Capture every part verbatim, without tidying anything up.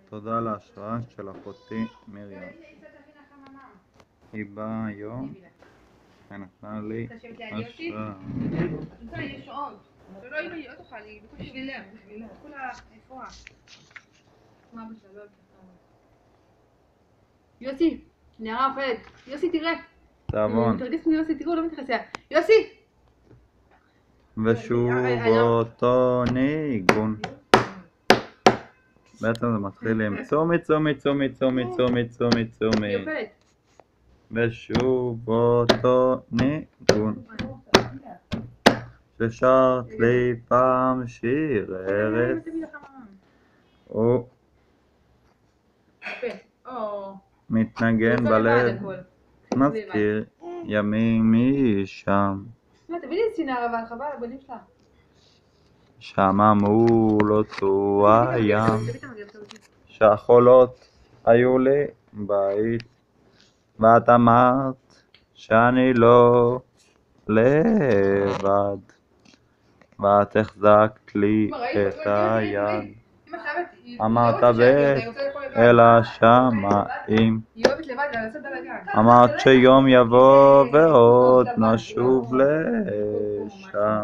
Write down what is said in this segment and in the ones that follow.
תודה על ההשראה של אחותי מרים. היא באה היום ונתנה לי השראה. יש עוד. לא, אמא, היא עוד תוכל, היא בשבילם, בשבילם. כולה, איפה? מה בשביל? יוסי, נערה אוכלת. יוסי, תראה. תאבון. תרגיס מיוסי, תראו, לא מתייחס אליה. יוסי! ושוב אותו ניגון. בעצם זה מתחיל עם צומי צומי צומי צומי צומי צומי צומי. ושוב אותו ניגון. ששרת לי פעם שיר ארץ. הוא מתנגן בלב, מזכיר ימים משם. תביא לי סינר אבל חבל, הבנים שלה. שמה מול אותו הים, שהחולות היו לי בית, ואת אמרת שאני לא לבד, ואת החזקת לי את היד, אמרת אל השמיים, אמרת שיום יבוא ועוד נשוב לשם.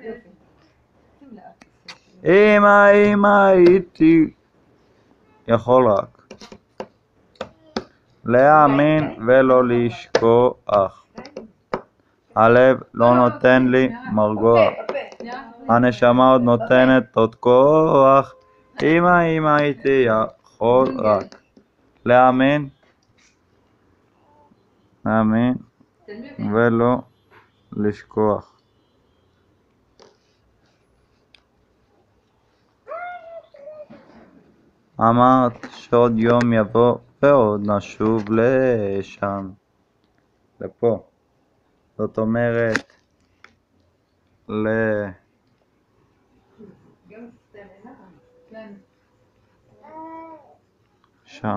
אמא, אמא, הייתי יכול רק להאמין ולא לשכוח. הלב לא נותן לי מרגוע, הנשמה עוד נותנת עוד כוח. אמא, אמא, הייתי יכול רק להאמין, להאמין ולא לשכוח. אמרת שעוד יום יבוא ועוד נשוב לשם, לפה, זאת אומרת ל... שם.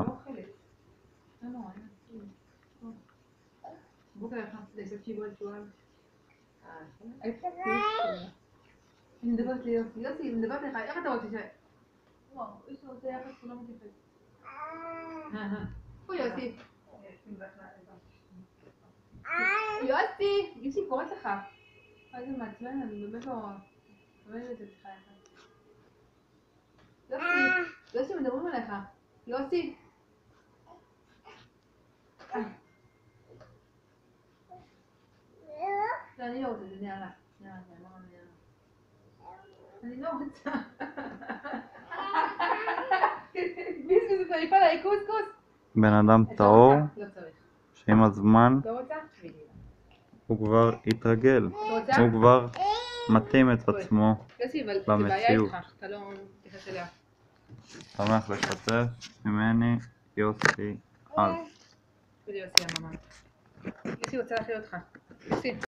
אני מדברת ליוסי, יוסי, אני מדברת לך, איך אתה רוצה ש... וואו, יש לו רוצה יחס כולו מתייחס. פה יוסי. יוסי! יוסי, קוראת לך. איזה מעצבן, אני באמת לא... באמת את זה לך יחד. יוסי! יוסי, מדברים עליך. יוסי! לא, אני לא רוצה, זה נערה. נערה, נערה, נערה. אני לא רוצה. ביסביס, אתה יפה לה, כוס, כוס. בן אדם טהור, שעם הזמן לא רוצה? הוא כבר התרגל, הוא כבר מתאים את עצמו למציאות. אתה לא מתייחס אליה. שמח לשתף ממני יוסי על. יוסי המאמן. יוסי רוצה להכיר אותך. יוסי.